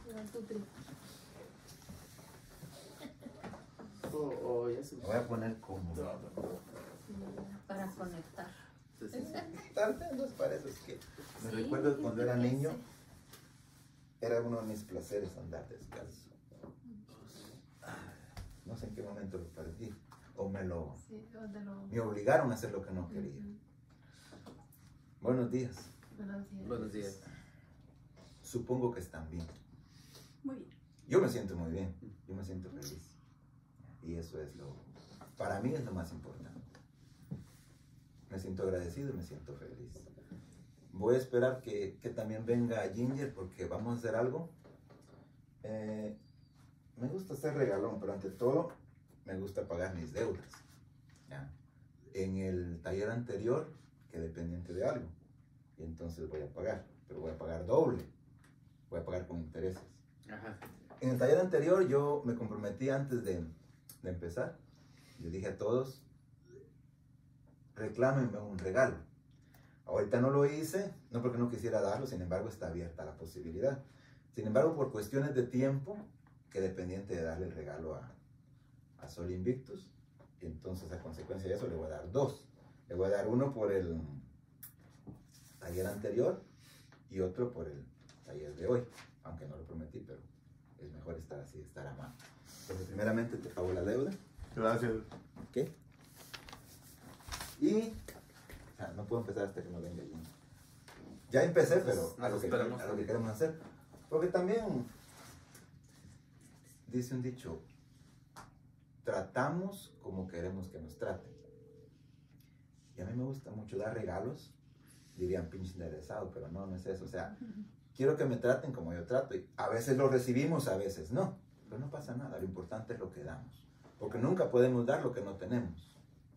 Ya se... Me voy a poner cómodo. Para conectar. Tal vez no es para eso, es que me recuerdo cuando era niño, era uno de mis placeres andar descalzo. No sé en qué momento lo perdí, o me obligaron a hacer lo que no quería. Buenos días. Buenos días. Supongo que están bien. Muy bien. Yo me siento muy bien, yo me siento feliz. Y eso es para mí es lo más importante. Me siento agradecido y me siento feliz. Voy a esperar que también venga Ginger porque vamos a hacer algo. Me gusta hacer regalón, pero ante todo me gusta pagar mis deudas. ¿Ya? En el taller anterior quedé pendiente de algo y entonces voy a pagar, pero voy a pagar doble. Voy a pagar con intereses. Ajá. En el taller anterior yo me comprometí antes de empezar. Yo dije a todos, reclámenme un regalo. Ahorita no lo hice, no porque no quisiera darlo, sin embargo está abierta la posibilidad. Sin embargo, por cuestiones de tiempo, quedé pendiente de darle el regalo a Sol Invictus. Y entonces a consecuencia de eso le voy a dar dos. Le voy a dar uno por el taller anterior y otro por el taller de hoy. Aunque no lo prometí, pero es mejor estar así, estar a mano. Entonces, primeramente te pago la deuda. Gracias. ¿Ok? Y no puedo empezar hasta que no venga el niño. Ya empecé, pero a lo que queremos hacer. Porque también dice un dicho, tratamos como queremos que nos traten. Y a mí me gusta mucho dar regalos, dirían pinche interesado, pero no es eso. O sea, quiero que me traten como yo trato. Y a veces lo recibimos, a veces no. Pero no pasa nada, lo importante es lo que damos. Porque nunca podemos dar lo que no tenemos.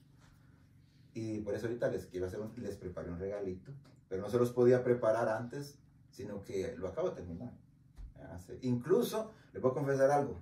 Y por eso ahorita les preparé un regalito, pero no se los podía preparar antes, sino que lo acabo de terminar. Incluso, les voy a confesar algo,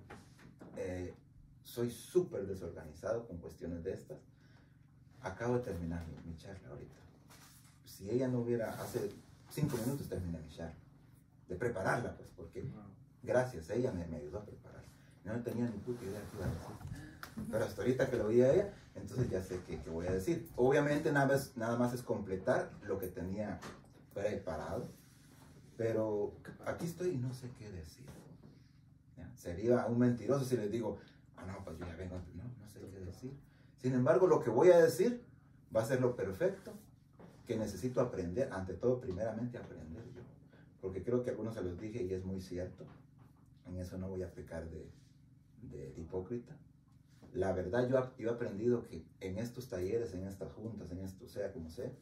soy súper desorganizado con cuestiones de estas. Acabo de terminar mi charla ahorita. Si ella no hubiera, hace 5 minutos terminé mi charla, de prepararla pues, porque gracias, ella me ayudó a prepararla. Yo no tenía ni puta idea qué iba a decir. Pero hasta ahorita que lo vi a ella, entonces ya sé qué voy a decir. Obviamente nada más es completar lo que tenía preparado, pero aquí estoy y no sé qué decir. ¿Ya? Sería un mentiroso si les digo, no, pues yo ya vengo, no sé qué decir. Sin embargo, lo que voy a decir va a ser lo perfecto que necesito aprender, ante todo, primeramente aprender yo. Porque creo que a algunos se los dije y es muy cierto. En eso no voy a pecar de hipócrita. La verdad, yo he aprendido que en estos talleres, en estas juntas, en esto, sea como sea,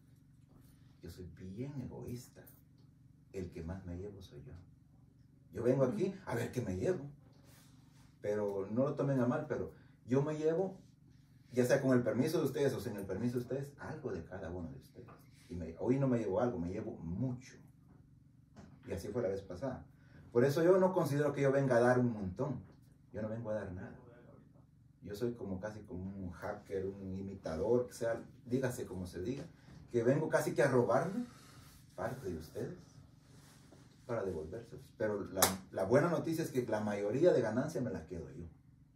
yo soy bien egoísta. El que más me llevo soy yo. Yo vengo aquí a ver qué me llevo. Pero no lo tomen a mal, pero yo me llevo, ya sea con el permiso de ustedes o sin el permiso de ustedes, algo de cada uno de ustedes. Y hoy no me llevo algo, me llevo mucho. Y así fue la vez pasada. Por eso yo no considero que yo venga a dar un montón. Yo no vengo a dar nada. Yo soy casi como un hacker, un imitador, que sea, dígase como se diga, que vengo casi que a robarme parte de ustedes para devolvérselos. Pero la buena noticia es que la mayoría de ganancia me la quedo yo.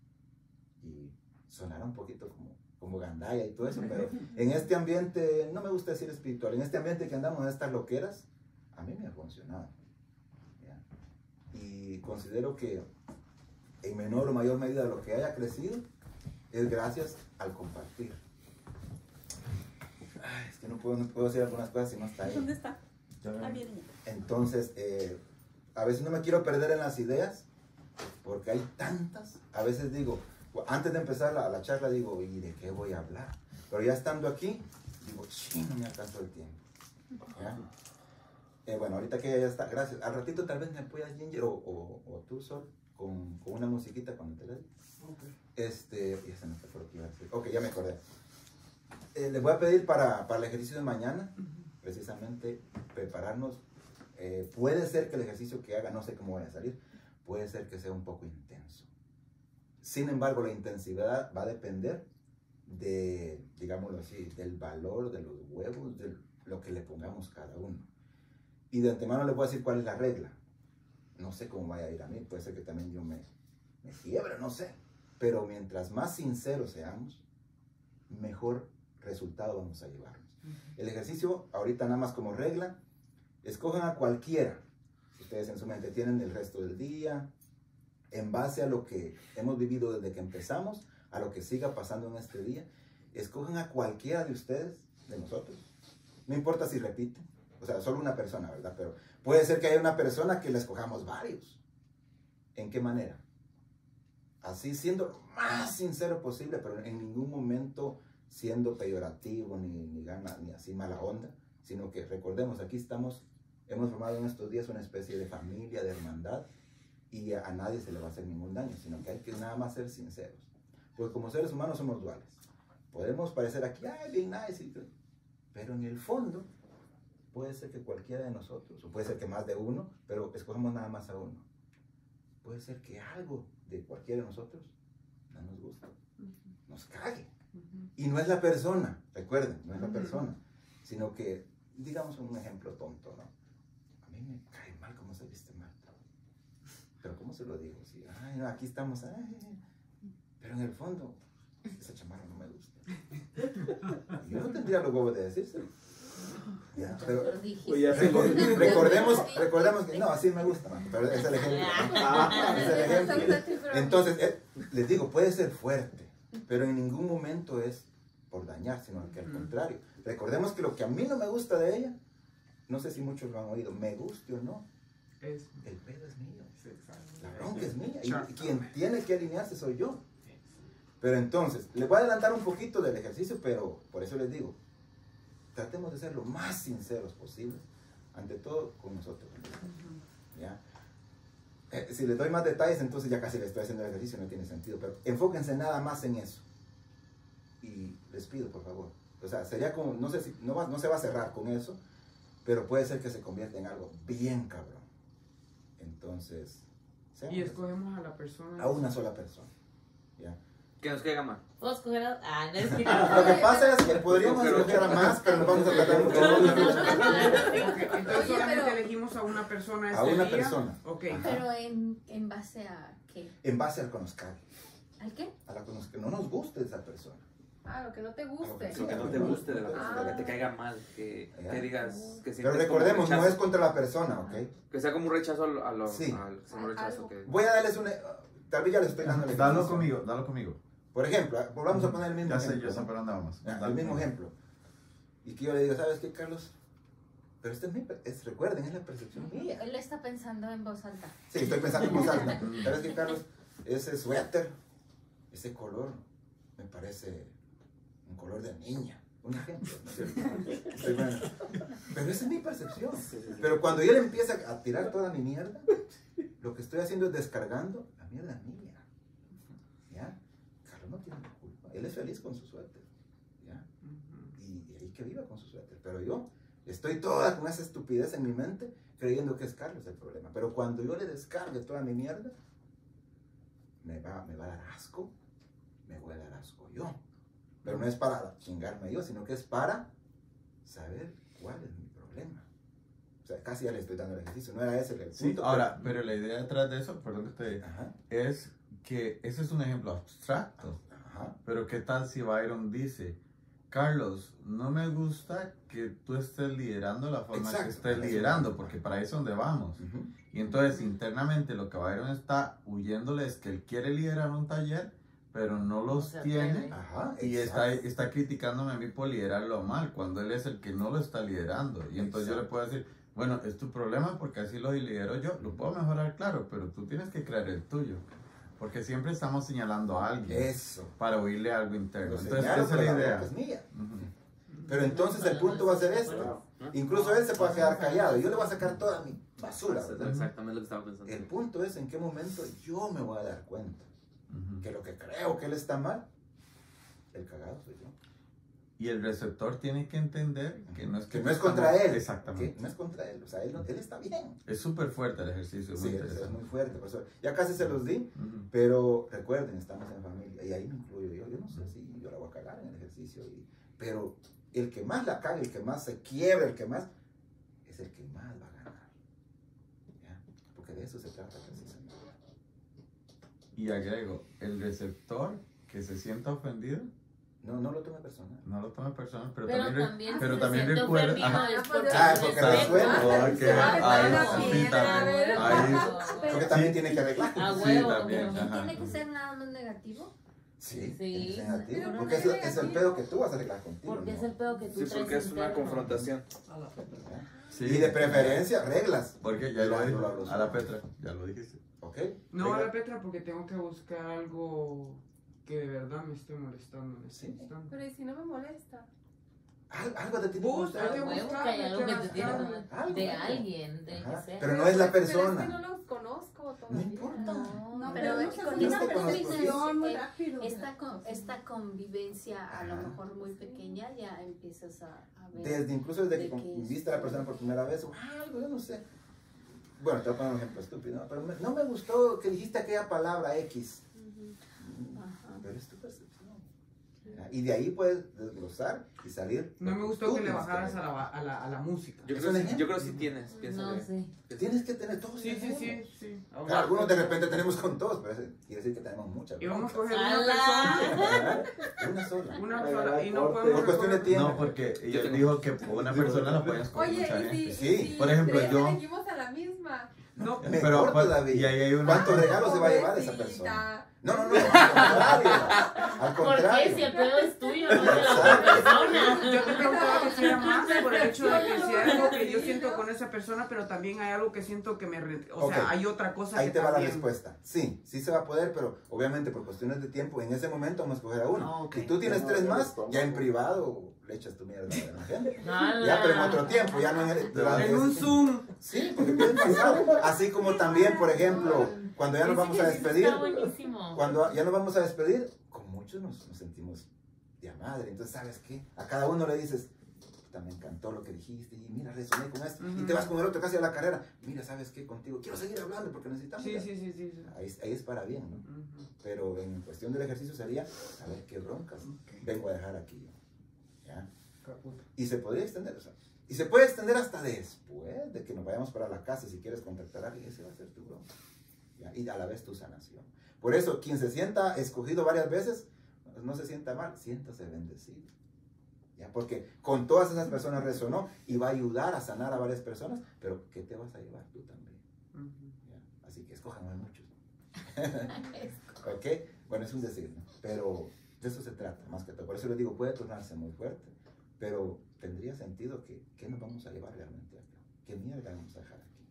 Y sonará un poquito como gandalla y todo eso, pero en este ambiente, no me gusta decir espiritual, en este ambiente que andamos en estas loqueras, a mí me ha funcionado. ¿Ya? Y considero que en menor o mayor medida lo que haya crecido es gracias al compartir. Es que no puedo hacer algunas cosas si no está ahí. ¿Dónde está? Bien. Entonces, a veces no me quiero perder en las ideas, porque hay tantas. A veces digo, antes de empezar la charla digo, ¿y de qué voy a hablar? Pero ya estando aquí, digo, no me alcanzó el tiempo. Bueno, ahorita que ya está, gracias. Al ratito tal vez me apoyas, Ginger, o tú, Sol, con una musiquita cuando te la diga. Okay. Ya se me fue lo que iba a decir. Ok, ya me acordé. Les voy a pedir para el ejercicio de mañana, precisamente, prepararnos. Puede ser que el ejercicio que haga, no sé cómo vaya a salir, puede ser que sea un poco intenso. Sin embargo, la intensidad va a depender de, digámoslo así, del valor de los huevos, de lo que le pongamos cada uno. Y de antemano les voy a decir cuál es la regla. no sé cómo vaya a ir a mí, puede ser que también yo me quiebre, no sé. Pero mientras más sinceros seamos, mejor resultado vamos a llevarnos. El ejercicio, ahorita nada más como regla, escojan a cualquiera. Ustedes en su mente tienen el resto del día, en base a lo que hemos vivido desde que empezamos, a lo que siga pasando en este día, escojan a cualquiera de ustedes, de nosotros. No importa si repiten, o sea, solo una persona, ¿verdad? Pero puede ser que haya una persona que la escojamos varios. ¿En qué manera? Así siendo lo más sincero posible, pero en ningún momento siendo peyorativo, ni gana, ni así mala onda, sino que recordemos, aquí estamos, hemos formado en estos días una especie de familia, de hermandad, y a nadie se le va a hacer ningún daño, sino que hay que nada más ser sinceros. Porque como seres humanos somos duales. Podemos parecer aquí, ay, bien nice, pero en el fondo puede ser que cualquiera de nosotros, o puede ser que más de uno, pero escogemos nada más a uno. Puede ser que algo de cualquiera de nosotros no nos guste, nos cague. Y no es la persona, recuerden, no es la persona, sino que, digamos un ejemplo tonto, ¿no? A mí me cae mal cómo se viste mal. Pero ¿cómo se lo digo? Sí, ay, no, aquí estamos, ay, pero en el fondo, esa chamarra no me gusta. Yo no tendría los huevos de decírselo. Ya, pero recordemos que no, así me gusta, man, pero es el ejemplo, ¿no? Es el ejemplo. Entonces, les digo, puede ser fuerte, pero en ningún momento es por dañar, sino que al contrario. Recordemos que lo que a mí no me gusta de ella, no sé si muchos lo han oído, me guste o no, el pedo es mío, la bronca es mía, y quien tiene que alinearse soy yo. Pero entonces, les voy a adelantar un poquito del ejercicio, pero por eso les digo, tratemos de ser lo más sinceros posibles, ante todo con nosotros. ¿Ya? Si les doy más detalles, entonces ya casi les estoy haciendo el ejercicio, no tiene sentido, pero enfóquense nada más en eso. Y les pido, por favor, o sea, sería como, no sé si, no se va a cerrar con eso, pero puede ser que se convierta en algo bien cabrón. Entonces, y escogemos a la persona. A una sola persona. ¿Ya? Que nos caiga mal. ¿Puedo escoger a...? Ah, no es que... Lo que pasa es que podríamos escoger a más, pero nos vamos a tratar mucho. Entonces solamente elegimos a una persona a una persona. Okay. Pero en base a qué? En base al conozcar. ¿Al qué? A la que no nos guste esa persona. Ah, lo que no te guste. Lo que no te guste de la persona, que te caiga mal, que digas que pero recordemos, no es contra la persona, ¿ok? Que sea como un rechazo a lo sí. un rechazo que... Voy a darles tal vez ya les estoy dando el ejemplo. Dalo conmigo. Por ejemplo, volvamos a poner el mismo ejemplo. Ya sé por dónde vamos. El mismo ejemplo. Y que yo le digo, ¿sabes qué, Carlos? Pero recuerden, es la percepción mía. Él está pensando en voz alta. Sí, estoy pensando en voz alta. ¿Sabes qué, Carlos? Ese suéter, ese color, me parece un color de niña. Un ejemplo, ¿no es cierto? Pero esa es mi percepción. Pero cuando él empieza a tirar toda mi mierda, lo que estoy haciendo es descargando la mierda mía. ¿Ya? Carlos no tiene la culpa. Él es feliz con su suéter. ¿Ya? Y ahí que viva con su suéter. Pero yo estoy toda con esa estupidez en mi mente creyendo que es Carlos el problema. Pero cuando yo le descargue toda mi mierda, me va a dar asco. Me voy a dar asco yo. Pero no es para chingarme yo, sino que es para saber cuál es mi problema. O sea, casi ya le estoy dando el ejercicio, no era ese el punto. Sí, ahora, pero la idea detrás de eso, perdón que te... es que ese es un ejemplo abstracto. Ajá. Pero ¿qué tal si Byron dice, Carlos, no me gusta que tú estés liderando la forma que estés liderando, porque para ahí es donde vamos. Y entonces internamente lo que Byron está huyéndole es que él quiere liderar un taller, pero no los tiene. Ajá, y está criticándome a mí por liderarlo mal, cuando él es el que no lo está liderando. Y entonces yo le puedo decir, bueno, es tu problema porque así lo lidero yo, lo puedo mejorar, claro, pero tú tienes que crear el tuyo. Porque siempre estamos señalando a alguien para oírle algo interno. Entonces esa es la idea. Es mía. Pero entonces el punto va a ser esto. Incluso él se puede quedar callado. Yo le voy a sacar toda mi basura, ¿verdad? Exactamente lo que estaba pensando. El punto es en qué momento yo me voy a dar cuenta que lo que creo que él está mal, el cagado soy yo. Y el receptor tiene que entender que no es contra él. Exactamente. Que no es contra él. O sea, él está bien. Es súper fuerte el ejercicio. Sí, es muy fuerte. Por eso, ya casi se los di, pero recuerden, estamos en familia. Y ahí me incluyo yo. Yo no sé si yo la voy a cagar en el ejercicio. Pero el que más la caga, el que más se quiebra, el que más, es el que más va a ganar. ¿Ya? Porque De eso se trata precisamente. Y agrego, el receptor que se sienta ofendido, No lo tome personal. no lo tome personal, pero, Pero también, también pero se también siente recuerda. ofendido Ajá. es porque Porque no resuena. respeta. Ok, Se va a ahí la sí piedra, también. a Ahí, ver. Porque también tiene que arreglar. A Sí, huevo. también, pero- ajá. ¿Tiene que ser nada más negativo? Sí, Sí. tiene que ser negativo. Pero Porque ¿por qué es el pedo que tú vas a arreglar contigo. Porque ¿no? es el pedo que tú Sí, traes porque es una interno. confrontación. Sí. Y de preferencia, reglas. Porque ya lo Mira, dijo, lo hablo a la solo. Petra, ya lo dijiste. ¿Ok? No a Reglas. la Petra porque tengo que buscar algo que de verdad me esté molestando en este Sí. instante. Pero ¿y si no me molesta? Algo te tiene que Busca, gustar. hay que Huevo, buscar, que hay algo que te tiene que rascarle. gustar. Algo, De algo. alguien, tiene Ajá. que ser. Pero no es la Pero es persona. que no los conozco todavía. No importa. No, pero pero es con una esta construcción muy persona rápido. esta convivencia a lo Ajá. mejor muy pequeña ya empiezas a ver. Incluso desde de que que viste a la persona por primera vez, o algo, yo no sé. Bueno, te voy a poner un ejemplo estúpido, ¿no? Pero no me gustó que dijiste aquella palabra X. Ujú. Ajá. Pero es tu percepción. Y de ahí puedes desglosar y salir. No me gustó Tú que le tienes bajaras ver. a la música. Yo ¿Es creo, un sí, ejemplo? yo creo que sí tienes, No piénsale. sé. Tienes que tener todos. Sí, sí, tenemos. sí, sí. Claro, algunos de repente tenemos con todos, pero eso quiere decir que tenemos muchas. Y vamos a coger ¡Hala! una persona, Una sola. una sola, y no podemos Por cuestión de recordar- tiempo. No, porque Yo ella tengo- dijo que una persona la puede escoger Oye, mucha ¿y gente. si, Sí, y si por ejemplo, tres yo- elegimos a la misma? No, Mejor Pero, todavía. y ahí hay una. ¿Cuántos regalos se va a llevar esa persona? Pobrecita. No, al contrario. Al ¿Por contrario. qué? Si el pedo es tuyo, no de la otra persona. yo te preguntaba que si era más por el hecho de que si hay algo que yo siento con esa persona, pero también hay algo que siento que me... O sea, Ok. hay otra cosa Ahí que te va la también... respuesta. Sí, sí se va a poder, pero obviamente por cuestiones de tiempo, en ese momento vamos a escoger a uno. Ah, ok. Si tú tienes tres más, ya en privado le echas tu mierda a la gente. ¡Hala! Ya, pero en otro tiempo, ya no en el... En un Zoom. Sí, porque puede pasar. Así como también, por ejemplo, cuando ya nos vamos a despedir, Está buenísimo. cuando ya nos vamos a despedir, con muchos nos sentimos de a madre. Entonces, ¿sabes qué? A cada uno le dices, puta, me encantó lo que dijiste, y mira, resoné con esto. Y te vas con el otro casi a la carrera. Mira, ¿sabes qué? Contigo quiero seguir hablando porque necesitamos. Sí, ya". sí, sí, sí. sí. Ahí es para bien, ¿no? Ujú. Pero en cuestión del ejercicio sería, a ver qué broncas vengo a dejar aquí. ¿Ya? Caputa. Y se podría extender, o sea, y se puede extender hasta después de que nos vayamos para la casa. Si quieres contactar a alguien, ese va a ser tu bronca. ¿Ya? Y a la vez tu sanación. Por eso, quien se sienta escogido varias veces, no se sienta mal, siéntase bendecido. ¿Ya? Porque con todas esas personas resonó y va a ayudar a sanar a varias personas, pero ¿qué te vas a llevar tú también? Ujú. ¿Ya? Así que escojan a muchos. ¿Ok? Bueno, es un decir, ¿no? Pero de eso se trata, más que todo. Por eso les digo, puede tornarse muy fuerte, pero tendría sentido que, ¿qué nos vamos a llevar realmente acá? ¿Qué mierda vamos a dejar aquí?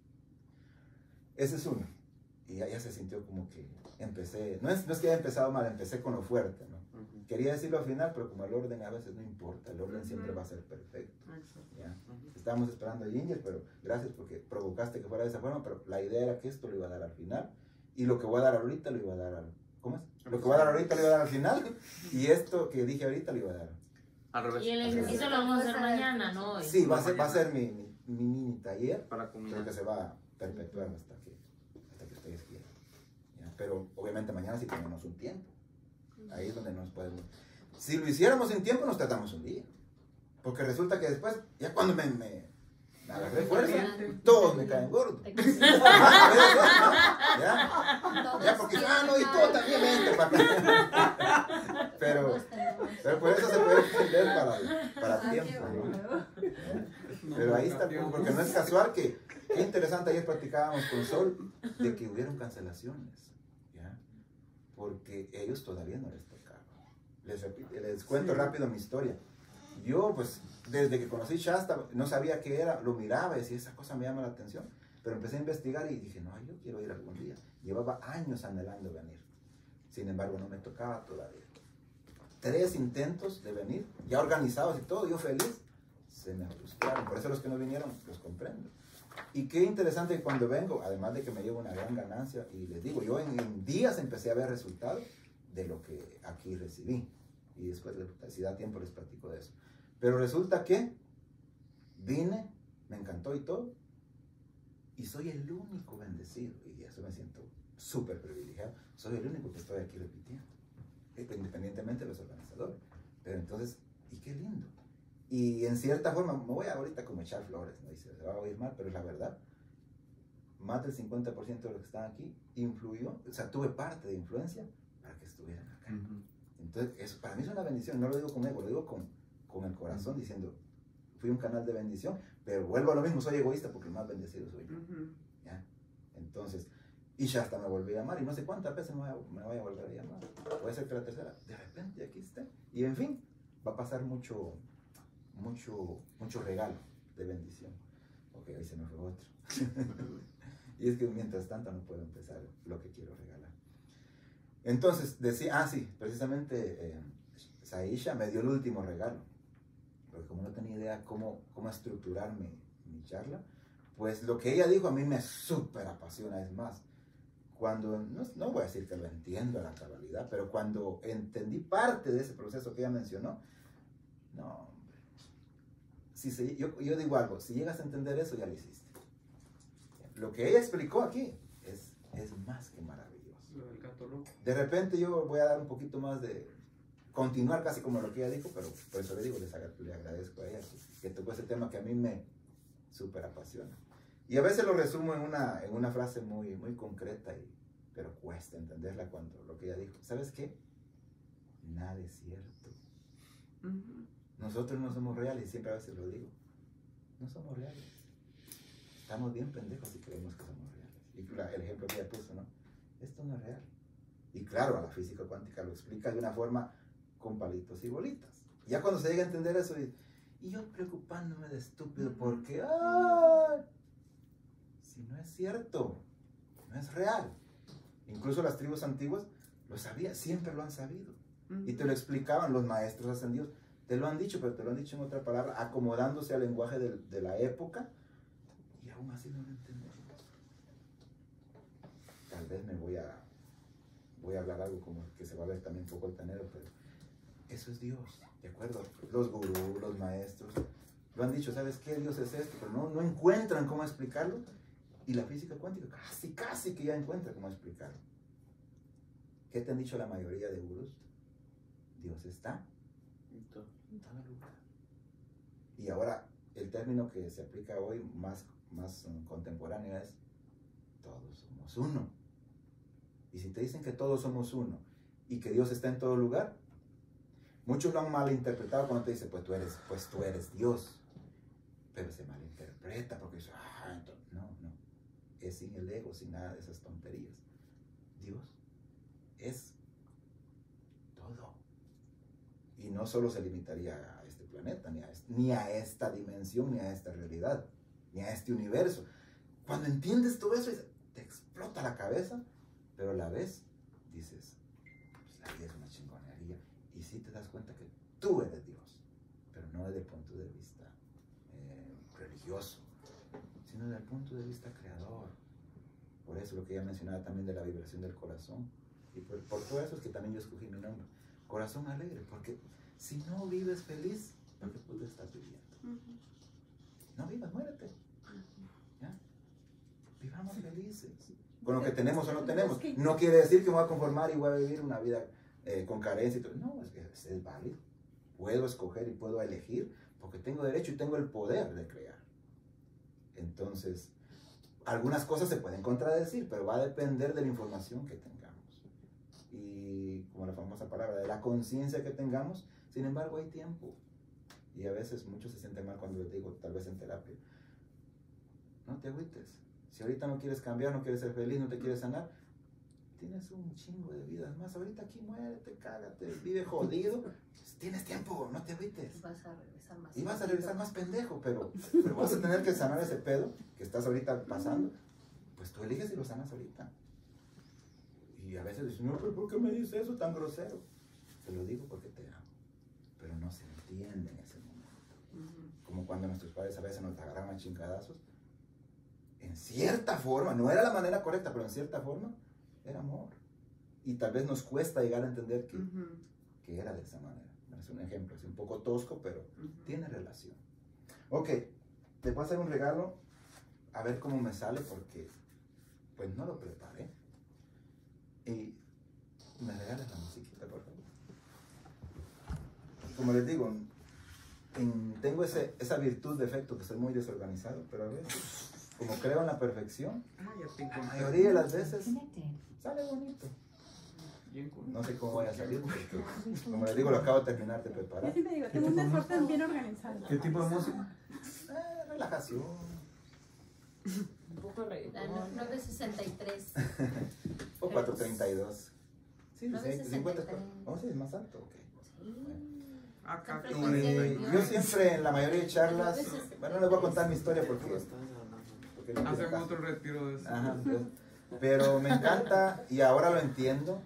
Ese es uno. Y ya se sintió como que empecé, no es que haya empezado mal, empecé con lo fuerte, ¿no? Ujú. Quería decirlo al final, pero como el orden a veces no importa, el orden siempre Ujú. va a ser perfecto. Exacto. ¿Ya? Ujú. Estábamos esperando a Ginger, pero gracias porque provocaste que fuera de esa forma, pero la idea era que esto lo iba a dar al final, y lo que voy a dar ahorita lo iba a dar al... ¿Cómo es? Lo que voy a dar ahorita lo iba a dar al final, y esto que dije ahorita lo iba a dar. Al revés. Y el ejercicio lo vamos a hacer mañana, ¿no? Hoy. Sí, va a ser mi mini taller, Para creo combinar. que se va a perpetuar hasta que ustedes quieran. ¿Ya? Pero obviamente mañana sí tenemos un tiempo. Ahí es donde nos podemos... Si lo hiciéramos en tiempo, nos tratamos un día. Porque resulta que después, ya cuando me agarré fuerza, todos me caen gordos. Te Ya, porque no, y tú también vente para acá. Pero por eso se puede extender para tiempo, ¿no? Pero ahí está, porque no es casual que, qué interesante, ayer practicábamos con Sol de que hubieron cancelaciones, ¿ya? Porque ellos todavía no les tocaba. Les cuento rápido mi historia. Yo, pues, desde que conocí Shasta, no sabía qué era, lo miraba y decía, esa cosa me llama la atención. Pero empecé a investigar y dije, no, yo quiero ir algún día. Llevaba años anhelando venir. Sin embargo, no me tocaba todavía. 3 intentos de venir, ya organizados y todo, yo feliz, se me frustraron. Por eso los que no vinieron, los comprendo. Y qué interesante que cuando vengo, además de que me llevo una gran ganancia, y les digo, yo en días empecé a ver resultados de lo que aquí recibí. Y después, si da tiempo, les platico de eso. Pero resulta que vine, me encantó y todo, y soy el único bendecido, y eso me siento súper privilegiado, soy el único que estoy aquí repitiendo, independientemente de los organizadores. Pero entonces, y qué lindo. Y en cierta forma, me voy ahorita como echar flores, ¿no? Y se va a oír mal, pero es la verdad. más del 50% de los que están aquí influyó, o sea, tuve parte de influencia para que estuvieran acá. Entonces, eso para mí es una bendición, no lo digo con ego, lo digo con el corazón, diciendo, fui un canal de bendición, pero vuelvo a lo mismo, soy egoísta porque el más bendecido soy yo. ¿Ya? Entonces, y ya hasta me volví a llamar, y no sé cuántas veces me voy a volver a llamar. Puede ser que la tercera, de repente aquí esté. Y en fin, va a pasar mucho regalo de bendición. Ok, ahí se me fue otro. Y es que mientras tanto no puedo empezar lo que quiero regalar. Entonces, decía, sí, precisamente Saisha me dio el último regalo. Porque como no tenía idea cómo estructurar mi charla, pues lo que ella dijo a mí me súper apasiona. Es más, cuando, no voy a decir que lo entiendo a la cabalidad, pero cuando entendí parte de ese proceso que ella mencionó, no, hombre. Yo digo algo, si llegas a entender eso, ya lo hiciste. Lo que ella explicó aquí es más que maravilloso. Lo del gato loco. De repente yo voy a dar un poquito más de... continuar casi como lo que ella dijo, pero por eso le digo, le agradezco a ella que tocó ese tema que a mí me súper apasiona. Y a veces lo resumo en una frase muy, muy concreta, pero cuesta entenderla cuando lo que ella dijo. ¿Sabes qué? Nada es cierto. Nosotros no somos reales, y siempre a veces lo digo. No somos reales. Estamos bien pendejos si creemos que somos reales. Y el ejemplo que ella puso, ¿no? Esto no es real. Y claro, a la física cuántica lo explica de una forma con palitos y bolitas. Ya cuando se llega a entender eso, y yo preocupándome de estúpido porque, si no es cierto, no es real. Incluso las tribus antiguas lo sabían, siempre lo han sabido. Y te lo explicaban los maestros ascendidos. Te lo han dicho, pero te lo han dicho en otra palabra, acomodándose al lenguaje de la época, y aún así no lo entendemos. Tal vez voy a hablar algo como que se va a ver también un poco altanero, pero eso es Dios, ¿de acuerdo? Los gurús, los maestros, lo han dicho, ¿sabes qué? Dios es esto, pero no encuentran cómo explicarlo, y la física cuántica casi que ya encuentra cómo explicarlo. ¿Qué te han dicho la mayoría de gurús? Dios está en todo lugar. Y ahora, el término que se aplica hoy más contemporáneo es todos somos uno. Y si te dicen que todos somos uno y que Dios está en todo lugar, muchos lo han malinterpretado cuando te dicen, pues tú eres Dios. Pero se malinterpreta porque dice, no. Es sin el ego, sin nada de esas tonterías. Dios es todo. Y no solo se limitaría a este planeta, ni a esta dimensión, ni a esta realidad, ni a este universo. Cuando entiendes todo eso, te explota la cabeza, pero a la vez dices, pues la vida es una chingonería. Y sí te das cuenta que tú eres Dios, pero no desde el punto de vista religioso, sino desde el punto de vista creador. Por eso lo que ella mencionaba también de la vibración del corazón. Y por todo eso es que también yo escogí mi nombre. Corazón alegre, porque si no vives feliz, ¿por qué puto estás viviendo? No vivas, muérete. ¿Ya? Vivamos felices. Con lo que tenemos o no tenemos. No quiere decir que me voy a conformar y voy a vivir una vida con carencia y todo. No, es válido. Puedo escoger y puedo elegir porque tengo derecho y tengo el poder de crear. Entonces, algunas cosas se pueden contradecir, pero va a depender de la información que tengamos. Y como la famosa palabra, de la conciencia que tengamos. Sin embargo, hay tiempo. Y a veces muchos se sienten mal cuando les digo, tal vez en terapia, no te agüites. Si ahorita no quieres cambiar, no quieres ser feliz, no te quieres sanar, tienes un chingo de vidas más. Ahorita aquí muérete, cágate, vive jodido. Pues tienes tiempo, no te agüites. Y vas a regresar más pendejo, pero vas a tener que sanar ese pedo que estás ahorita pasando. Pues tú eliges y lo sanas ahorita. Y a veces dicen, no, pero ¿por qué me dices eso tan grosero? Te lo digo porque te amo. Pero no se entiende en ese momento. Como cuando nuestros padres a veces nos agarraban a chingadazos. En cierta forma, no era la manera correcta, pero en cierta forma era amor. Y tal vez nos cuesta llegar a entender que era de esa manera. Es un ejemplo, es un poco tosco, pero tiene relación. Ok, te voy a hacer un regalo, a ver cómo me sale, porque pues no lo preparé. Y me regalas la musiquita, por favor. Como les digo, tengo esa virtud de efecto que soy muy desorganizado, pero a veces como creo en la perfección, Ya te la encontré. mayoría de las veces sale bonito. Bien cool. No sé cómo vaya a salir, porque, como les digo, lo acabo de terminar de preparar. Yo siempre digo, tengo un desorden bien organizado. ¿Qué tipo de música? Relajación. Un poco La reggaetón. 963. O 432. Sí, No, 50. 63. Oh, sí, es más alto, ok. Acá. Siempre Y conseguí. yo siempre en la mayoría de charlas, bueno, no les voy a contar mi historia porque no quiero Hacemos caso. otro retiro de eso. Ajá, pues, pero me encanta y ahora lo entiendo,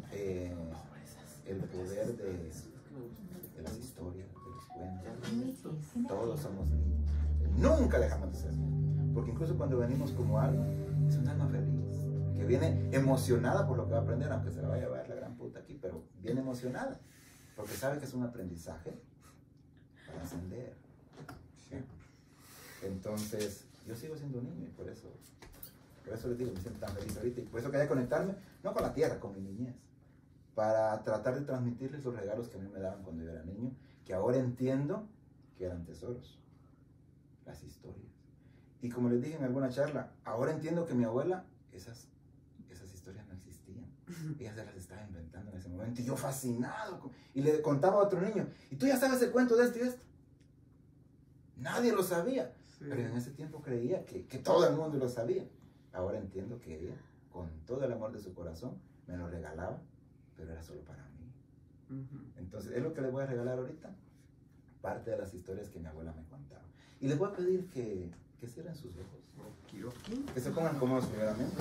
el poder de las historias, de los cuentos. Todos somos niños. Nunca dejamos de ser. Porque incluso cuando venimos como algo, es un alma feliz. Que viene emocionada por lo que va a aprender, aunque se la vaya a llevar la gran puta aquí, pero viene emocionada. Porque sabe que es un aprendizaje para ascender. ¿Sí? Entonces, yo sigo siendo un niño y por eso les digo, me siento tan feliz ahorita. Y por eso quería conectarme, no con la tierra, con mi niñez. Para tratar de transmitirles los regalos que a mí me daban cuando yo era niño, que ahora entiendo que eran tesoros. Las historias. Y como les dije en alguna charla, ahora entiendo que mi abuela, esas historias no existían. Ella se las estaba inventando en ese momento. Y yo fascinado. Y le contaba a otro niño, ¿y tú ya sabes el cuento de esto y esto? Nadie lo sabía. Sí. Pero en ese tiempo creía que todo el mundo lo sabía. Ahora entiendo que ella, con todo el amor de su corazón, me lo regalaba, pero era solo para mí. Entonces, es lo que les voy a regalar ahorita. Parte de las historias que mi abuela me contaba. Y les voy a pedir que cierren sus ojos. Que se pongan cómodos primeramente.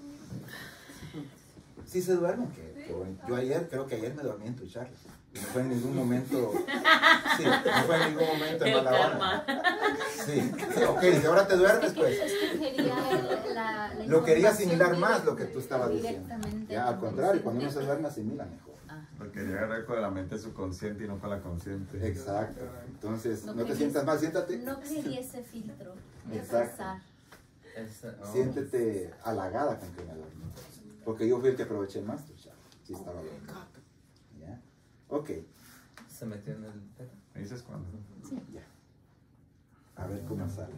Si se duermen, que bueno. Yo creo que ayer me dormí en tu charla. Y no fue en ningún momento. Sí, no fue en ningún momento en El mala karma. onda. Sí, ok, si ahora te duermes, pues. Es que quería la Lo quería información asimilar más lo que tú estabas diciendo. directamente. Ya, al contrario, cuando uno se duerme, asimila mejor. Lo quería agarrar con la mente subconsciente y no con la consciente. Exacto. Entonces, No no te quería- sientas mal, siéntate. No quería ese filtro. De Exacto. pasar. Siéntete halagada con que me dormí. Porque yo fui el que aproveché más tu charla. Sí, estaba bien. ¿Ya? Ok, Se metió en el dedo. ¿Me dices cuándo? ya. A ver cómo sale.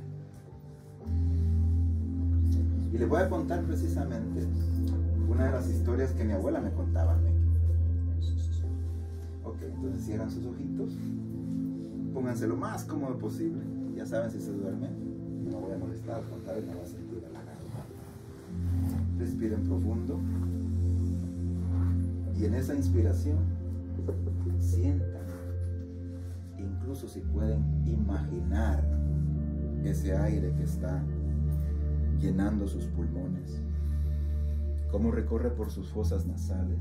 Y les voy a contar precisamente una de las historias que mi abuela me contaba a mí. Ok, entonces cierran sus ojitos. Pónganse lo más cómodo posible. Ya saben, si se duermen, no voy a molestar, al contrario, me voy a sentir halagado. Respiren profundo. Y en esa inspiración, sientan, incluso si pueden imaginar ese aire que está llenando sus pulmones, cómo recorre por sus fosas nasales,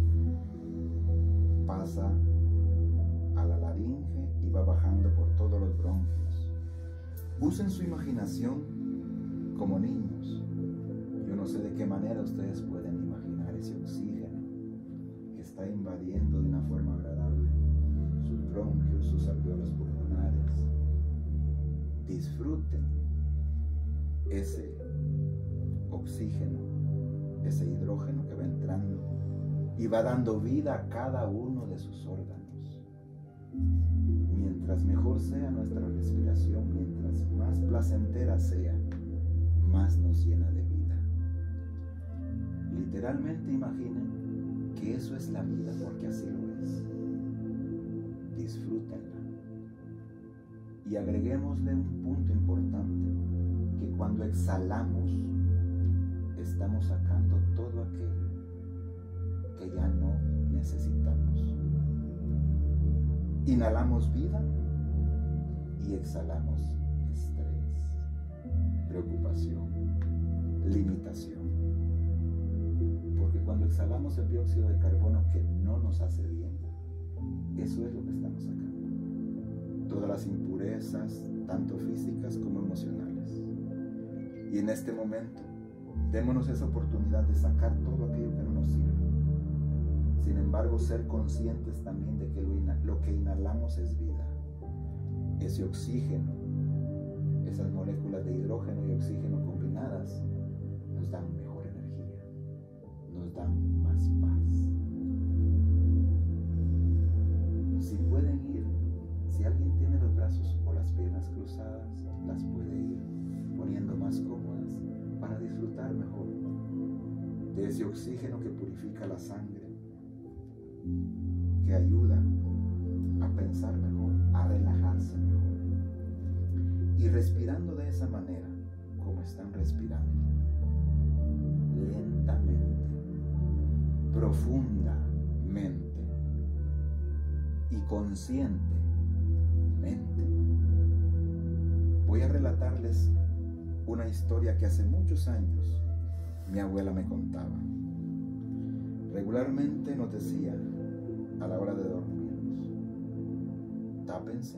pasa a la laringe y va bajando por todos los bronquios. Usen su imaginación como niños. Yo no sé de qué manera ustedes pueden imaginar ese oxígeno que está invadiendo de una forma agradable sus bronquios, sus alveolos pulmonares. Disfruten ese oxígeno, ese hidrógeno que va entrando y va dando vida a cada uno de sus órganos. Mientras mejor sea nuestra respiración, mientras más placentera sea, más nos llena de vida. Literalmente imaginen que eso es la vida, porque así lo es. Disfrútenla. Y agreguémosle un punto importante, que cuando exhalamos, estamos sacando todo aquello que ya no necesitamos. Inhalamos vida y exhalamos estrés, preocupación, limitación. Porque cuando exhalamos el dióxido de carbono que no nos hace bien, eso es lo que estamos sacando. Todas las impurezas, tanto físicas como emocionales. Y en este momento, démonos esa oportunidad de sacar todo aquello que no nos sirve. Sin embargo, ser conscientes también de que lo que inhalamos es vida. Ese oxígeno, esas moléculas de hidrógeno y oxígeno combinadas, nos dan mejor energía, nos dan más paz. Si pueden ir, si alguien tiene los brazos o las piernas cruzadas, las puede ir poniendo más cómodas. de ese oxígeno que purifica la sangre, que ayuda a pensar mejor, a relajarse mejor. Y respirando de esa manera, como están respirando, lentamente, profundamente y conscientemente, voy a relatarles una historia que hace muchos años mi abuela me contaba. Regularmente nos decía a la hora de dormirnos: tápense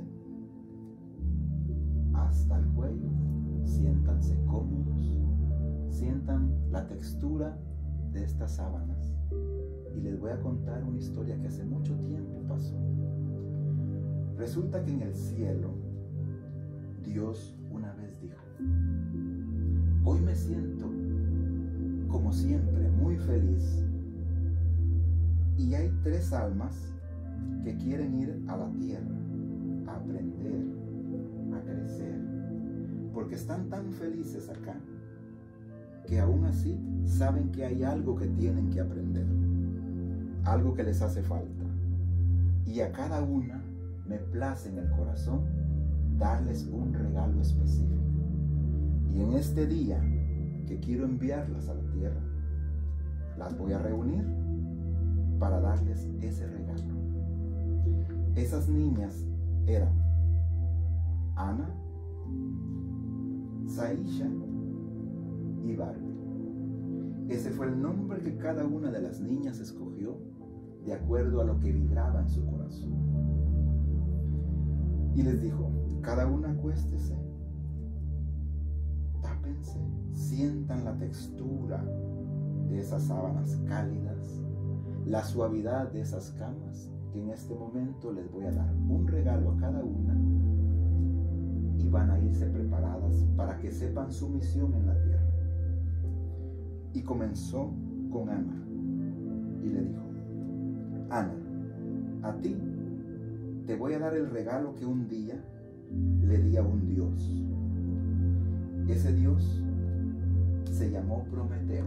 hasta el cuello, siéntanse cómodos, sientan la textura de estas sábanas y les voy a contar una historia que hace mucho tiempo pasó. Resulta que en el cielo Dios una vez dijo: hoy me siento como siempre muy feliz y hay 3 almas que quieren ir a la tierra a aprender, a crecer, porque están tan felices acá que aún así saben que hay algo que tienen que aprender, algo que les hace falta, y a cada una me place en el corazón darles un regalo específico. Y en este día que quiero enviarlas a la tierra, las voy a reunir para darles ese regalo. Esas niñas eran Ana, Saisha y Barbie. Ese fue el nombre que cada una de las niñas escogió de acuerdo a lo que vibraba en su corazón. Y les dijo: cada una acuéstese, tápense, sientan la textura de esas sábanas cálidas, la suavidad de esas camas, que en este momento les voy a dar un regalo a cada una y van a irse preparadas para que sepan su misión en la tierra. Y comenzó con Ana y le dijo: Ana, a ti te voy a dar el regalo que un día le di a un Dios. Ese Dios se llamó Prometeo.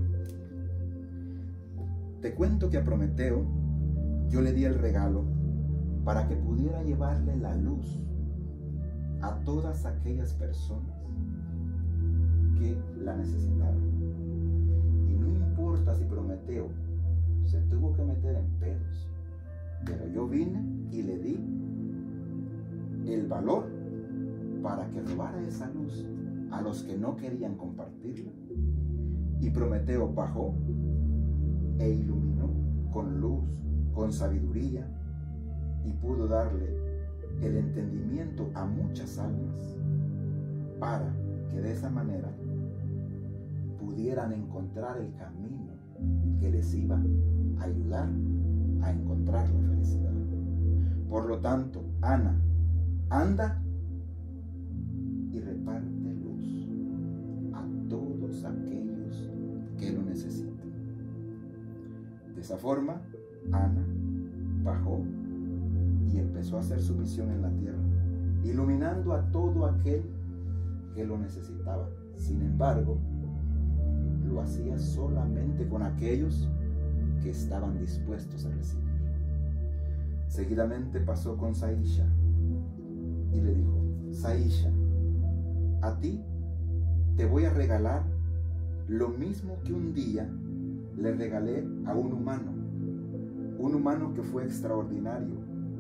Te cuento que a Prometeo yo le di el regalo para que pudiera llevarle la luz a todas aquellas personas que la necesitaron. Y no importa si Prometeo se tuvo que meter en pedos, pero yo vine y le di el valor para que robara esa luz a los que no querían compartirla. Y Prometeo bajó e iluminó con luz, con sabiduría, y pudo darle el entendimiento a muchas almas para que de esa manera pudieran encontrar el camino que les iba a ayudar a encontrar la felicidad. Por lo tanto, Ana, anda y reparte luz a todos aquellos que lo necesiten. De esa forma, Ana bajó y empezó a hacer su misión en la tierra, iluminando a todo aquel que lo necesitaba. Sin embargo, lo hacía solamente con aquellos que estaban dispuestos a recibir. Seguidamente pasó con Saisha y le dijo: Saisha, a ti te voy a regalar lo mismo que un día le regalé a un humano que fue extraordinario,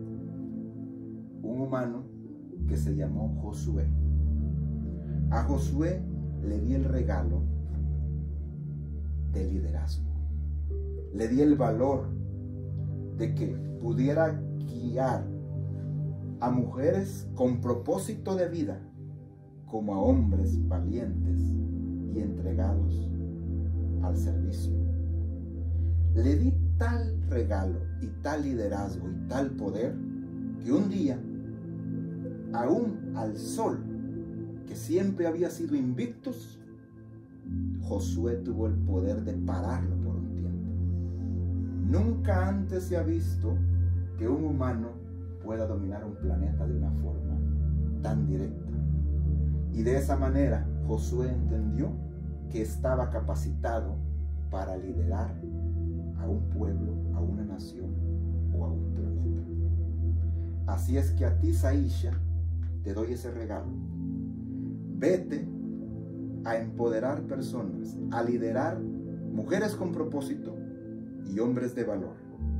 un humano que se llamó Josué. A Josué le di el regalo de liderazgo, le di el valor de que pudiera guiar a mujeres con propósito de vida como a hombres valientes y entregados al servicio. Le di tal regalo y tal liderazgo y tal poder que un día, aún al sol, que siempre había sido invictus, Josué tuvo el poder de pararlo por un tiempo. Nunca antes se ha visto que un humano pueda dominar un planeta de una forma tan directa. Y de esa manera Josué entendió que estaba capacitado para liderar a un pueblo, a una nación o a un planeta. Así es que a ti, Saisha, te doy ese regalo. Vete a empoderar personas, a liderar mujeres con propósito y hombres de valor,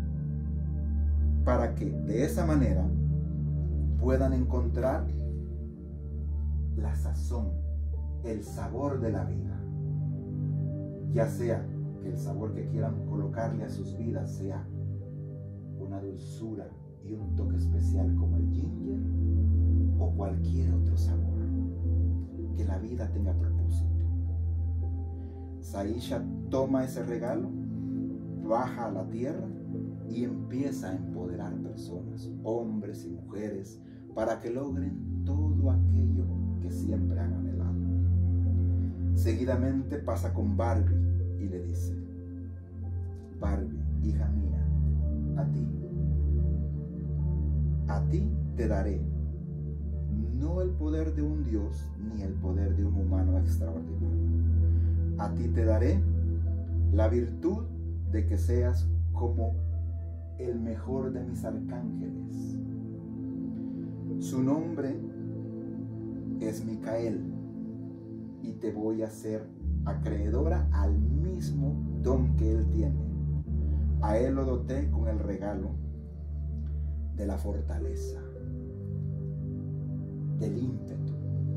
para que de esa manera puedan encontrar la sazón, el sabor de la vida. Ya sea que el sabor que quieran colocarle a sus vidas sea una dulzura y un toque especial como el ginger o cualquier otro sabor. Que la vida tenga propósito. Saisha toma ese regalo, baja a la tierra y empieza a empoderar personas, hombres y mujeres, para que logren todo aquello que siempre han anhelado. Seguidamente pasa con Barbie y le dice: Barbie, hija mía, a ti te daré no el poder de un Dios ni el poder de un humano extraordinario. A ti te daré la virtud de que seas como el mejor de mis arcángeles. Su nombre es Micael y te voy a hacer acreedora al mismo don que él tiene. A él lo doté con el regalo de la fortaleza, del ímpetu,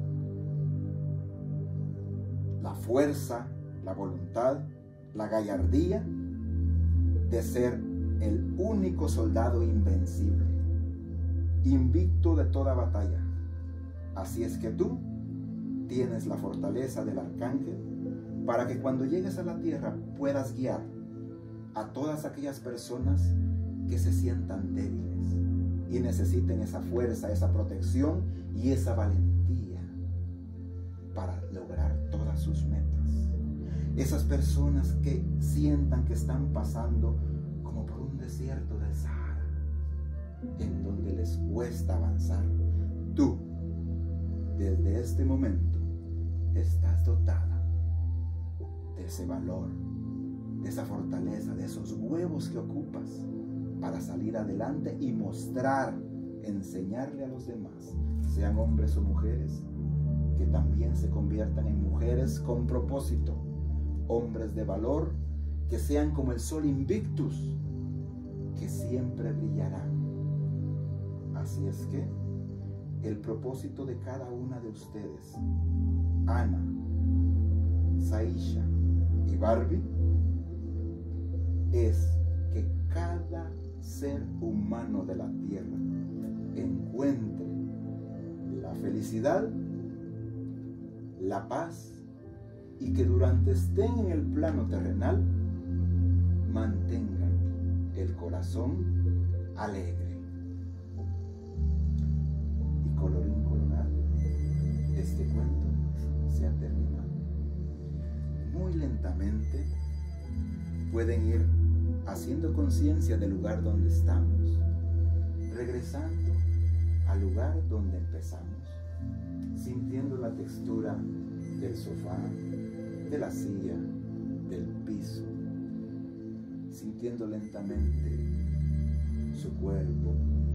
la fuerza, la voluntad, la gallardía de ser el único soldado invencible, invicto de toda batalla. Así es que tú tienes la fortaleza del arcángel para que cuando llegues a la tierra puedas guiar a todas aquellas personas que se sientan débiles y necesiten esa fuerza, esa protección y esa valentía para lograr todas sus metas. Esas personas que sientan que están pasando como por un desierto del Sahara, en donde les cuesta avanzar. Tú, desde este momento, estás dotada de ese valor, de esa fortaleza, de esos huevos que ocupas para salir adelante y mostrar, enseñarle a los demás, sean hombres o mujeres, que también se conviertan en mujeres con propósito, hombres de valor, que sean como el sol invictus, que siempre brillarán. Así es que el propósito de cada una de ustedes, Ana, Saisha y Barbie, es que cada ser humano de la tierra encuentre la felicidad, la paz, y que durante estén en el plano terrenal mantengan el corazón alegre. Y colorín colorado, este cuento se ha terminado. Muy lentamente pueden ir haciendo conciencia del lugar donde estamos, regresando al lugar donde empezamos, sintiendo la textura del sofá, de la silla, del piso, sintiendo lentamente su cuerpo,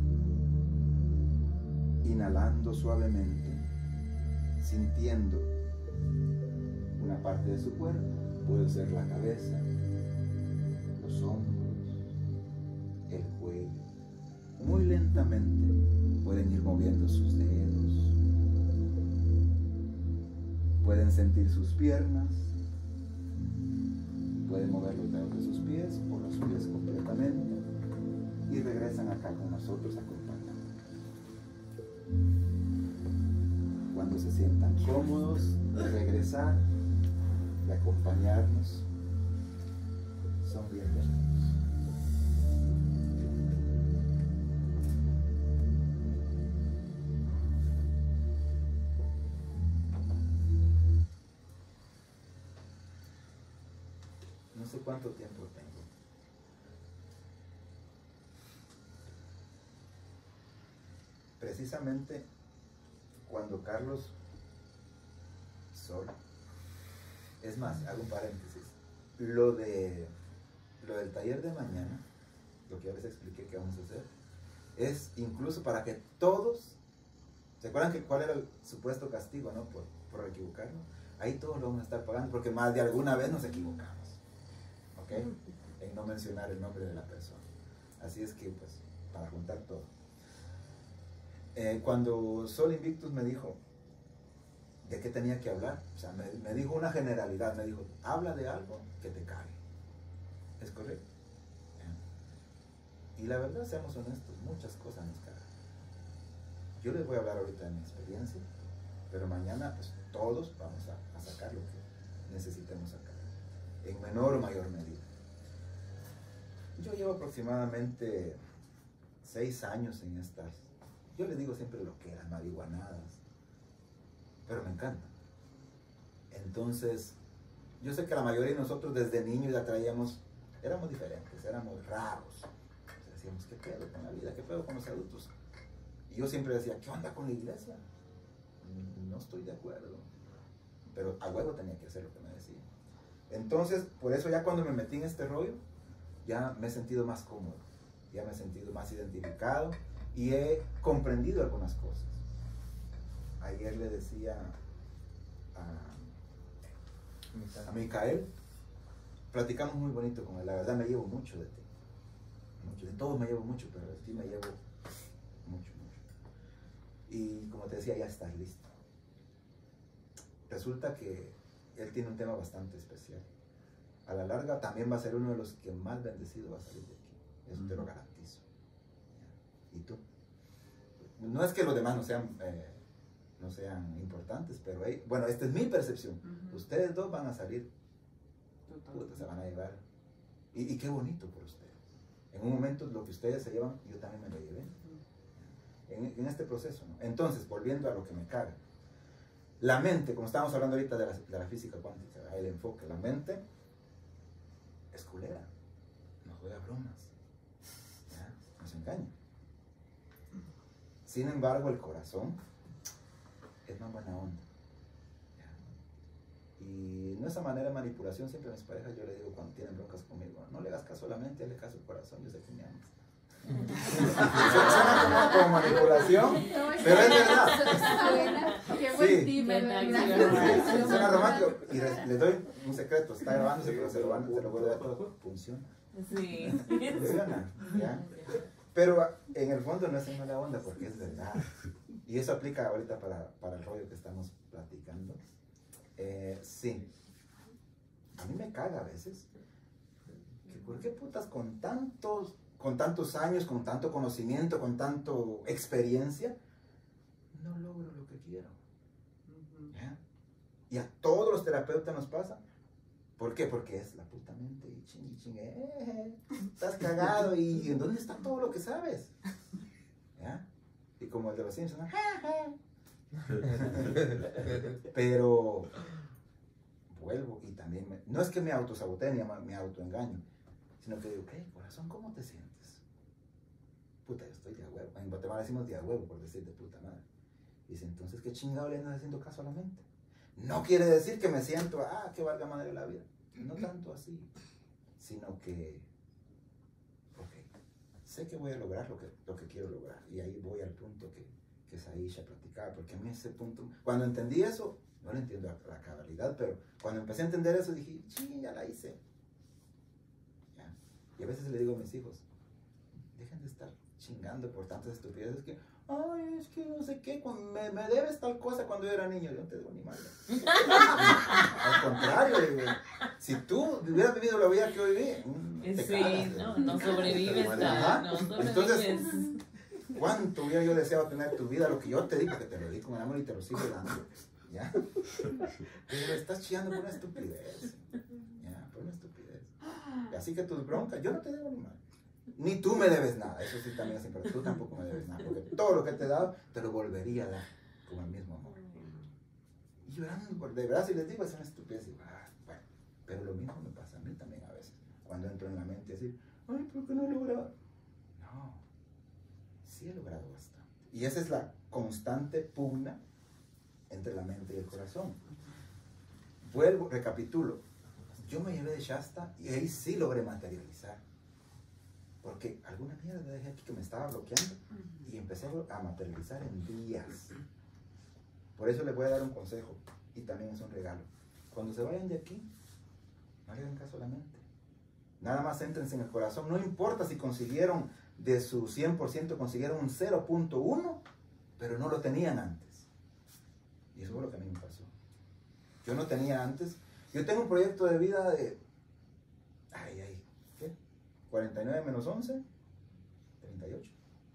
inhalando suavemente, sintiendo una parte de su cuerpo, puede ser la cabeza, los hombros, el cuello. Muy lentamente pueden ir moviendo sus dedos, pueden sentir sus piernas, pueden mover los dedos de sus pies o los pies completamente y regresan acá con nosotros acompañándonos. Cuando se sientan cómodos de regresar, de acompañarnos, son bienvenidos. No sé cuánto tiempo tengo. Precisamente cuando Carlos Sol, es más, hago un paréntesis. lo del taller de mañana, lo que ya les expliqué que vamos a hacer, es incluso para que todos, ¿se acuerdan que cuál era el supuesto castigo, no? Por equivocarnos. Ahí todos lo vamos a estar pagando porque más de alguna vez nos equivocamos, ¿ok? En no mencionar el nombre de la persona. Así es que, pues, para juntar todo. Cuando Sol Invictus me dijo de qué tenía que hablar, o sea, me dijo una generalidad, me dijo, habla de algo que te cague. ¿Es correcto? Y la verdad, seamos honestos, muchas cosas nos cagan. Yo les voy a hablar ahorita de mi experiencia, pero mañana, pues, todos vamos a sacar lo que necesitemos sacar, en menor o mayor medida. Yo llevo aproximadamente 6 años en estas, yo les digo siempre lo que eran marihuanadas, pero me encantan. Entonces, yo sé que la mayoría de nosotros desde niños ya traíamos, éramos diferentes, éramos raros. O sea, decíamos, ¿qué pedo con la vida? ¿Qué pedo con los adultos? Y yo siempre decía, ¿qué onda con la iglesia? No estoy de acuerdo. Pero a huevo tenía que hacer lo que me decía. Entonces, por eso ya cuando me metí en este rollo, ya me he sentido más cómodo, ya me he sentido más identificado y he comprendido algunas cosas. Ayer le decía a Micael, platicamos muy bonito con él, la verdad me llevo mucho de ti, mucho, de todos me llevo mucho, pero de ti me llevo mucho. Y como te decía, ya estás listo. Resulta que él tiene un tema bastante especial. A la larga también va a ser uno de los que más bendecido va a salir de aquí. Eso te lo garantizo. ¿Y tú? No es que los demás no sean importantes, pero bueno, esta es mi percepción. Ustedes dos van a salir, puta, se van a llevar. Y qué bonito por ustedes. En un momento lo que ustedes se llevan, yo también me lo llevé. En este proceso, ¿no? Entonces, volviendo a lo que me caga. La mente, como estábamos hablando ahorita de la física cuántica, el enfoque, la mente es culera, nos juega bromas, ¿ya? Nos engaña. Sin embargo, el corazón es más buena onda, ¿ya? Y no esa manera de manipulación, siempre a mis parejas yo le digo cuando tienen broncas conmigo, no le hagas caso a la mente, hazle caso al corazón, yo sé que me amas. Suena como manipulación, pero es verdad. Qué buen Sí. tip, Sí, suena romántico. Y les doy un secreto, está grabándose, pero se lo voy a dar todo. Funciona. Sí. Funciona, ¿ya? Pero en el fondo no es en mala onda porque es verdad. Y eso aplica ahorita para el rollo que estamos platicando. Sí. A mí me caga a veces. ¿Por qué putas con tantos años, con tanto conocimiento, con tanta experiencia, no logro lo que quiero? ¿Ya? Y a todos los terapeutas nos pasa. ¿Por qué? Porque es la puta mente y chingue, estás cagado y ¿en dónde está todo lo que sabes? ¿Ya? Y como el de los Simpsons, pero vuelvo y también, no es que me autosabotee ni me autoengaño, sino que digo, ¿qué? Corazón, ¿cómo te sientes? Puta, yo estoy de a huevo. En Guatemala decimos de a huevo por decir de puta madre. Y dice, entonces, ¿qué chingado le andas haciendo caso a la mente? No quiere decir que me siento, que valga madre la vida. No tanto así, sino que, ok, sé que voy a lograr lo que quiero lograr. Y ahí voy al punto que Saisha platicaba, porque a mí ese punto, cuando entendí eso, no lo entiendo a la cabalidad, pero cuando empecé a entender eso dije, ching, ya la hice. ¿Ya? Y a veces le digo a mis hijos, dejen de estar chingando por tantas estupideces que, ay, es que no sé qué, me debes tal cosa cuando yo era niño. Yo no te debo ni madre. Al contrario, digo, si tú hubieras vivido la vida que hoy viví, te cagas, no sobrevives. No sobrevives. Entonces, ¿cuánto hubiera yo deseado tener tu vida? Lo que yo te digo, que te lo di con amor y te lo sigo dando. ¿Ya? Pero estás chillando por una estupidez. ¿Ya? Por una estupidez. Así que tus broncas, yo no te debo ni madre. Ni tú me debes nada, eso sí también es importante. Tú tampoco me debes nada, porque todo lo que te he dado te lo volvería a dar con el mismo amor. Y llorando, de verdad, si les digo, es una estupidez. Y, bueno, pero lo mismo me pasa a mí también a veces. Cuando entro en la mente y decir, ay, ¿por qué no he logrado? No, sí he logrado bastante. Y esa es la constante pugna entre la mente y el corazón. Vuelvo, recapitulo. yo me llevé de Shasta y ahí sí logré materializar. Porque alguna mierda dejé aquí que me estaba bloqueando y empecé a materializar en días. Por eso les voy a dar un consejo y también es un regalo. Cuando se vayan de aquí, no le hagan caso a la mente. Nada más éntrense en el corazón. No importa si consiguieron de su 100%, consiguieron un 0.1, pero no lo tenían antes. Y eso fue lo que a mí me pasó. Yo no tenía antes. Yo tengo un proyecto de vida de... ¿qué? 49 menos 11, 38.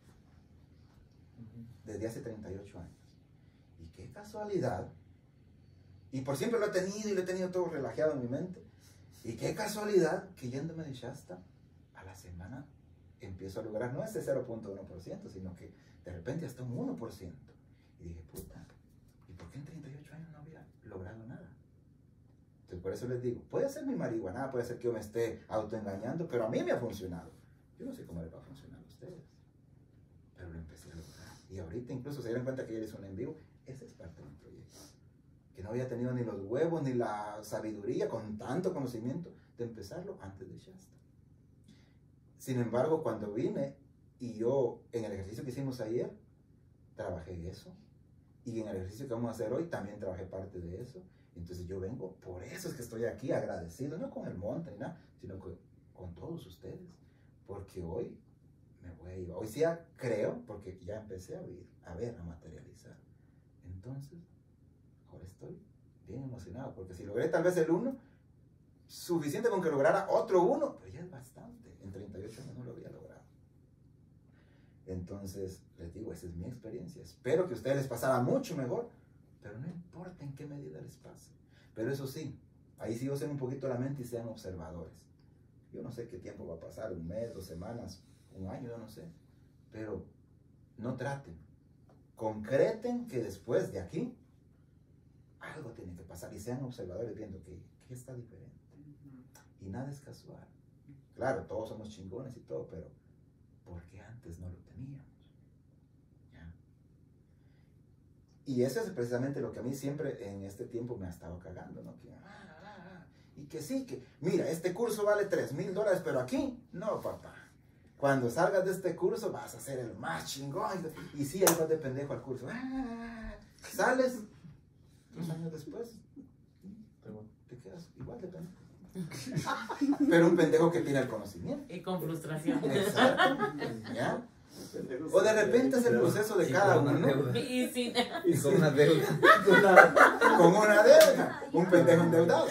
Desde hace 38 años. Y qué casualidad. Y por siempre lo he tenido y lo he tenido todo relajado en mi mente. Y qué casualidad que yéndome de Shasta, a la semana empiezo a lograr no ese 0.1%, sino que de repente hasta un 1%. Y dije, puta, ¿y por qué en 38 años no había logrado nada? Entonces por eso les digo, puede ser mi marihuana, puede ser que yo me esté autoengañando, pero a mí me ha funcionado. Yo no sé cómo les va a funcionar a ustedes, pero lo empecé a lograr. Y ahorita incluso se dieron cuenta que ya hice un en vivo, ese es parte de mi proyecto. Que no había tenido ni los huevos ni la sabiduría con tanto conocimiento de empezarlo antes de Shasta. Sin embargo, cuando vine y yo en el ejercicio que hicimos ayer, trabajé eso. Y en el ejercicio que vamos a hacer hoy también trabajé parte de eso. Entonces yo vengo, por eso es que estoy aquí agradecido, no con el monte ni nada, sino con todos ustedes. Porque hoy me voy a ir. Hoy sí ya creo, porque ya empecé a ver, a materializar. Entonces, ahora estoy bien emocionado, porque si logré tal vez el 1, suficiente con que lograra otro 1, pero ya es bastante. En 38 años no lo había logrado. Entonces, les digo, esa es mi experiencia. Espero que a ustedes les pasara mucho mejor, pero no importa en qué medida les pase. Pero eso sí, ahí sí usen un poquito la mente y sean observadores. Yo no sé qué tiempo va a pasar, 1 mes, 2 semanas, 1 año, yo no sé. Pero no traten. Concreten que después de aquí, algo tiene que pasar y sean observadores viendo que está diferente. Y nada es casual. Claro, todos somos chingones y todo, pero ¿por qué antes no lo teníamos? ¿Ya? Y eso es precisamente lo que a mí siempre en este tiempo me ha estado cagando, ¿no? Y que sí, que mira, este curso vale $3,000, pero aquí, no, papá. Cuando salgas de este curso vas a ser el más chingón. Y sí, ahí vas de pendejo al curso. Sales 2 años después, te quedas igual de pendejo. Pero un pendejo que tiene el conocimiento. Y con frustración. Exacto. ¿Ya? O de repente es el proceso de cada uno, ¿no? Y con una deuda. Con una deuda. Un pendejo endeudado.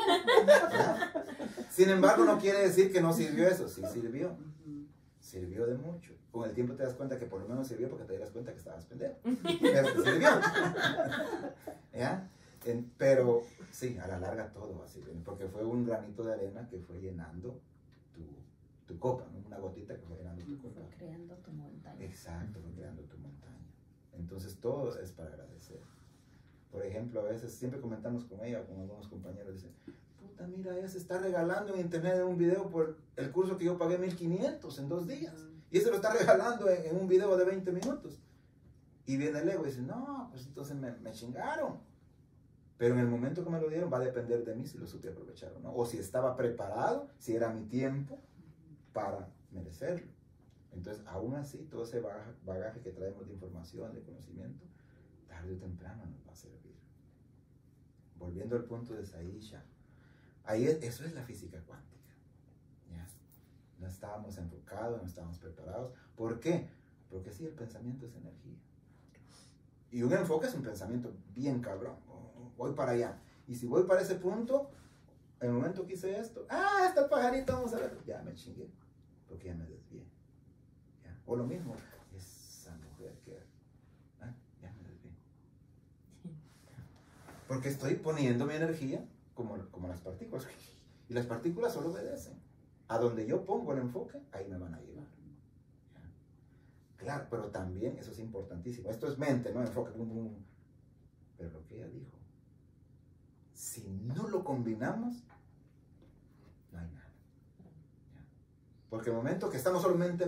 ¿Ya? Sin embargo, no quiere decir que no sirvió eso. Sí sirvió. Sirvió de mucho. Con el tiempo te das cuenta que por lo menos sirvió porque te das cuenta que estabas pendejo. Pero te sirvió. ¿Ya? Pero sí, a la larga todo va a servir, porque fue un granito de arena que fue llenando tu copa, ¿no? Una gotita que fue llenando tu copa. Fue creando tu montaña. Exacto, fue creando tu montaña. Entonces todo es para agradecer. Por ejemplo, a veces siempre comentamos con ella, con algunos compañeros, dicen, puta, mira, ella se está regalando en internet en un video por el curso que yo pagué 1,500 en 2 días. Y ese lo está regalando en un video de 20 minutos. Y viene el ego y dice, no, pues entonces me chingaron. Pero en el momento que me lo dieron va a depender de mí si lo supe aprovechar o no. O si estaba preparado, si era mi tiempo para merecerlo. Entonces, aún así, todo ese bagaje que traemos de información, de conocimiento, tarde o temprano nos va a servir. Volviendo al punto de Saisha, eso es la física cuántica. ¿Ya? No estábamos enfocados, no estábamos preparados. ¿Por qué? Porque sí, el pensamiento es energía. Y un enfoque es un pensamiento bien cabrón. Voy para allá. Y si voy para ese punto, en el momento que hice esto, está el pajarito, vamos a ver. Ya me chingué, porque ya me desvié. ¿Ya? O lo mismo, esa mujer que... ya me desvié. Porque estoy poniendo mi energía como las partículas. Y las partículas solo obedecen. A donde yo pongo el enfoque, ahí me van a llevar. ¿Ya? Claro, pero también eso es importantísimo. Esto es mente, ¿no? Enfoque. Pero lo que ella dijo, si no lo combinamos, no hay nada. ¿Ya? Porque el momento que estamos solo mente,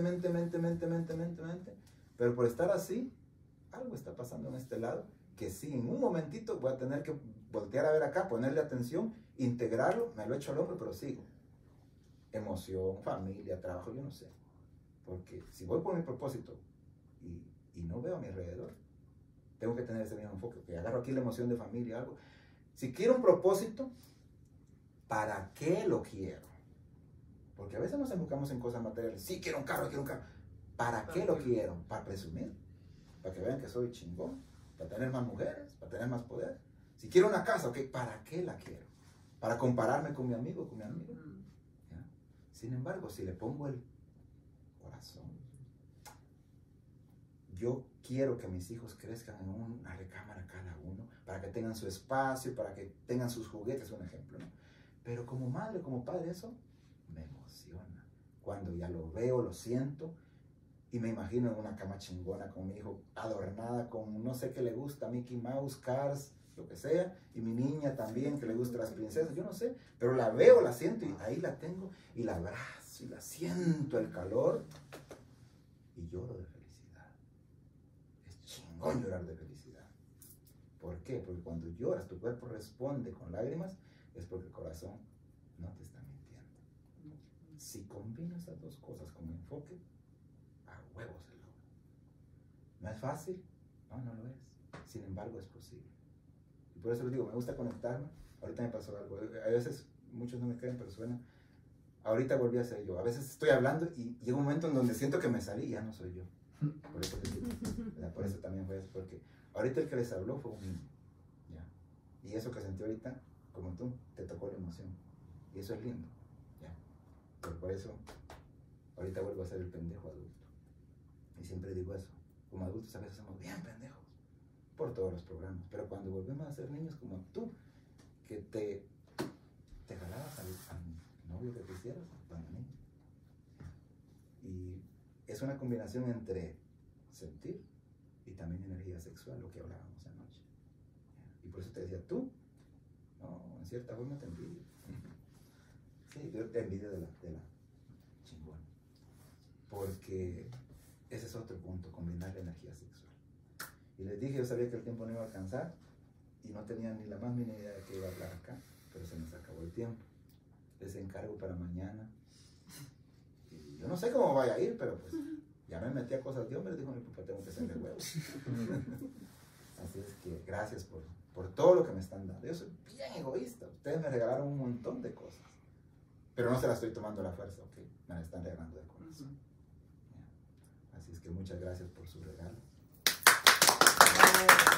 pero por estar así, algo está pasando en este lado, que sí, en un momentito voy a tener que voltear a ver acá, ponerle atención integrarlo, me lo he hecho al hombro, pero sigo. Emoción, familia, trabajo, yo no sé. Porque si voy por mi propósito y no veo a mi alrededor, tengo que tener ese mismo enfoque. Que agarro aquí la emoción de familia, algo. Si quiero un propósito, ¿para qué lo quiero? Porque a veces nos enfocamos en cosas materiales. Sí, quiero un carro, quiero un carro. ¿Para qué lo quiero? ¿Para presumir? ¿Para que vean que soy chingón? ¿Para tener más mujeres? ¿Para tener más poder? Si quiero una casa, ok, ¿para qué la quiero? ¿Para compararme con mi amigo, con mi amigo? ¿Ya? Sin embargo, si le pongo el corazón, yo quiero que mis hijos crezcan en una recámara cada uno, para que tengan su espacio, para que tengan sus juguetes, un ejemplo, ¿no? Pero como madre, como padre, eso me emociona. Cuando ya lo veo, lo siento, y me imagino en una cama chingona con mi hijo, adornada con no sé qué le gusta, Mickey Mouse, Cars, lo que sea, y mi niña también, que le gustan las princesas, yo no sé, pero la veo, la siento, y ahí la tengo, y la abrazo, y la siento el calor, y lloro de felicidad. Es chingón llorar de felicidad. ¿Por qué? Porque cuando lloras, tu cuerpo responde con lágrimas, es porque el corazón no te está mintiendo. Si combinas esas dos cosas con enfoque, a huevos se logra. ¿No es fácil? No, no lo es. Sin embargo, es posible. Y por eso les digo, me gusta conectarme. Ahorita me pasó algo. A veces, muchos no me creen, pero suena. Ahorita volví a ser yo. A veces estoy hablando y llega un momento en donde siento que me salí y ya no soy yo. Por eso les digo. Por eso también fue eso. Porque ahorita el que les habló fue un niño. ¿Ya? Y eso que sentí ahorita, como tú, te tocó la emoción. Y eso es lindo. ¿Ya? Pero por eso, ahorita vuelvo a ser el pendejo adulto. Y siempre digo eso. Como adultos a veces somos bien pendejos. Por todos los programas. Pero cuando volvemos a ser niños como tú, que te jalabas al novio que quisieras, cuando niño. Y es una combinación entre sentir y también energía sexual, lo que hablábamos anoche. Y por eso te decía, tú, no, en cierta forma te envidio. Sí, yo te envidio de la chingona. Porque ese es otro punto, combinar la energía sexual. Y les dije, yo sabía que el tiempo no iba a alcanzar y no tenía ni la más mínima idea de que iba a hablar acá, pero se nos acabó el tiempo. Les encargo para mañana. Y yo no sé cómo vaya a ir, pero pues ya me metí a cosas de hombre, dijo mi papá, tengo que hacerle huevos. Así es que gracias por todo lo que me están dando. Yo soy bien egoísta, ustedes me regalaron un montón de cosas, pero no se las estoy tomando a la fuerza, ¿ok? Me las están regalando de corazón. Así es que muchas gracias por su regalo.